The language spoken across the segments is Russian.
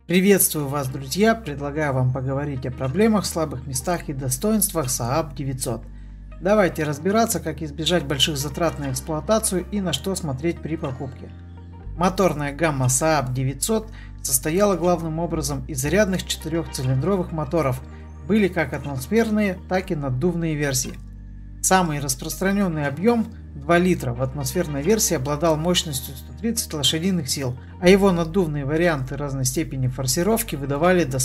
Приветствую вас, друзья! Предлагаю вам поговорить о проблемах, слабых местах и достоинствах Saab 900. Давайте разбираться, как избежать больших затрат на эксплуатацию и на что смотреть при покупке. Моторная гамма Saab 900 состояла главным образом из зарядных 4-цилиндровых моторов, были как атмосферные, так и наддувные версии. Самый распространенный объем 2 литра в атмосферной версии обладал мощностью 130 лошадиных сил, а его наддувные варианты разной степени форсировки выдавали до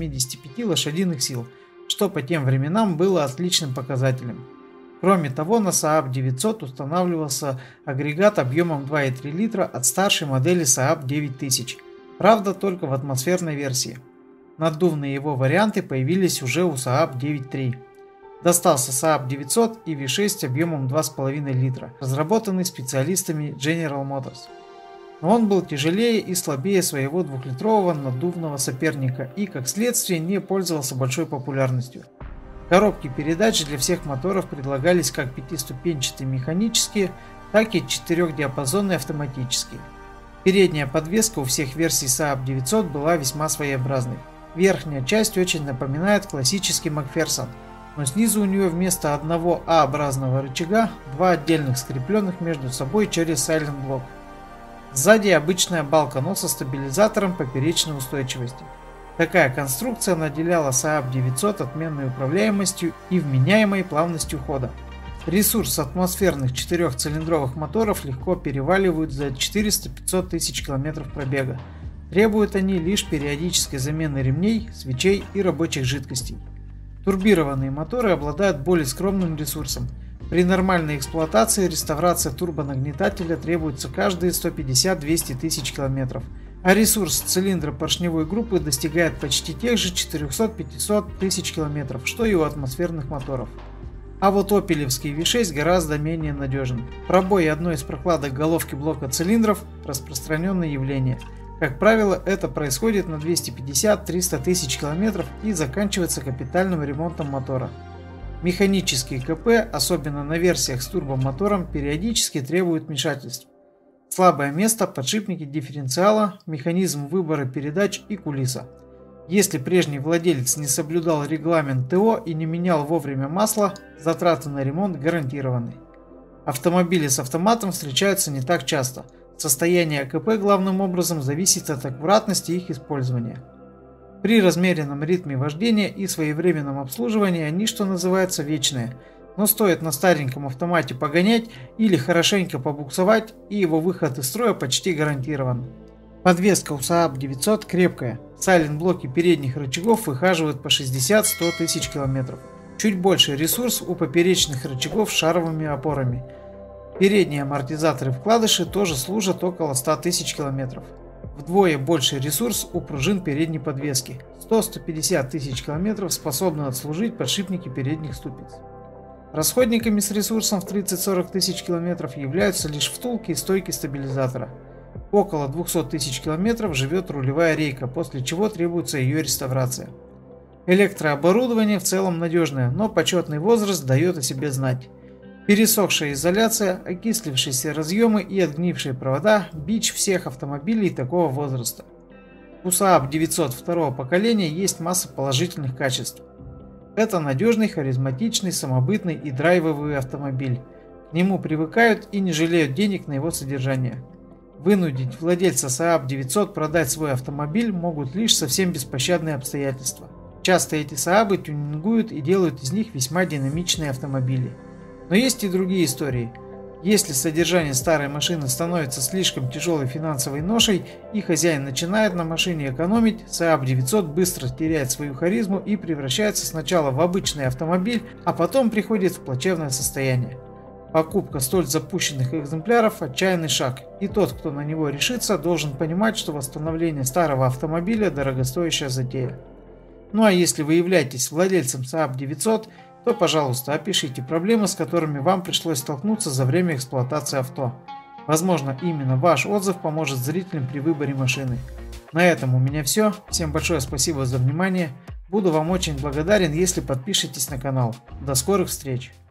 185 лошадиных сил, что по тем временам было отличным показателем. Кроме того, на Saab 900 устанавливался агрегат объемом 2,3 литра от старшей модели Saab 9000, правда только в атмосферной версии. Наддувные его варианты появились уже у Saab 9.3. Достался Saab 900 и V6 объемом 2,5 литра, разработанный специалистами General Motors. Но он был тяжелее и слабее своего двухлитрового наддувного соперника и, как следствие, не пользовался большой популярностью. Коробки передач для всех моторов предлагались как 5-ступенчатые механические, так и 4-диапазонные автоматические. Передняя подвеска у всех версий Saab 900 была весьма своеобразной. Верхняя часть очень напоминает классический Макферсон, но снизу у нее вместо одного А-образного рычага два отдельных, скрепленных между собой через Silent Block. Сзади обычная балка, но со стабилизатором поперечной устойчивости. Такая конструкция наделяла Saab 900 отменной управляемостью и вменяемой плавностью хода. Ресурс атмосферных 4-цилиндровых моторов легко переваливают за 400-500 тысяч километров пробега. Требуют они лишь периодической замены ремней, свечей и рабочих жидкостей. Турбированные моторы обладают более скромным ресурсом. При нормальной эксплуатации реставрация турбонагнетателя требуется каждые 150-200 тысяч километров, а ресурс цилиндра поршневой группы достигает почти тех же 400-500 тысяч километров, что и у атмосферных моторов. А вот опелевский V6 гораздо менее надежен. Пробой одной из прокладок головки блока цилиндров – распространенное явление. Как правило, это происходит на 250-300 тысяч километров и заканчивается капитальным ремонтом мотора. Механические КП, особенно на версиях с турбомотором, периодически требуют вмешательств. Слабое место – подшипники дифференциала, механизм выбора передач и кулиса. Если прежний владелец не соблюдал регламент ТО и не менял вовремя масло, затраты на ремонт гарантированы. Автомобили с автоматом встречаются не так часто. Состояние АКП главным образом зависит от аккуратности их использования. При размеренном ритме вождения и своевременном обслуживании они, что называется, вечные, но стоит на стареньком автомате погонять или хорошенько побуксовать, и его выход из строя почти гарантирован. Подвеска у Saab 900 крепкая, сайлент-блоки передних рычагов выхаживают по 60-100 тысяч километров. Чуть больше ресурс у поперечных рычагов с шаровыми опорами. Передние амортизаторы вкладыши тоже служат около 100 тысяч километров. Вдвое больший ресурс у пружин передней подвески. 100-150 тысяч километров способны отслужить подшипники передних ступиц. Расходниками с ресурсом в 30-40 тысяч километров являются лишь втулки и стойки стабилизатора. Около 200 тысяч километров живет рулевая рейка, после чего требуется ее реставрация. Электрооборудование в целом надежное, но почетный возраст дает о себе знать. Пересохшая изоляция, окислившиеся разъемы и отгнившие провода – бич всех автомобилей такого возраста. У Saab 900 второго поколения есть масса положительных качеств. Это надежный, харизматичный, самобытный и драйвовый автомобиль. К нему привыкают и не жалеют денег на его содержание. Вынудить владельца Saab 900 продать свой автомобиль могут лишь совсем беспощадные обстоятельства. Часто эти Saab тюнингуют и делают из них весьма динамичные автомобили. Но есть и другие истории. Если содержание старой машины становится слишком тяжелой финансовой ношей и хозяин начинает на машине экономить, Saab 900 быстро теряет свою харизму и превращается сначала в обычный автомобиль, а потом приходит в плачевное состояние. Покупка столь запущенных экземпляров – отчаянный шаг, и тот, кто на него решится, должен понимать, что восстановление старого автомобиля – дорогостоящая затея. Ну а если вы являетесь владельцем Saab 900, то, пожалуйста, опишите проблемы, с которыми вам пришлось столкнуться за время эксплуатации авто. Возможно, именно ваш отзыв поможет зрителям при выборе машины. На этом у меня все. Всем большое спасибо за внимание. Буду вам очень благодарен, если подпишетесь на канал. До скорых встреч!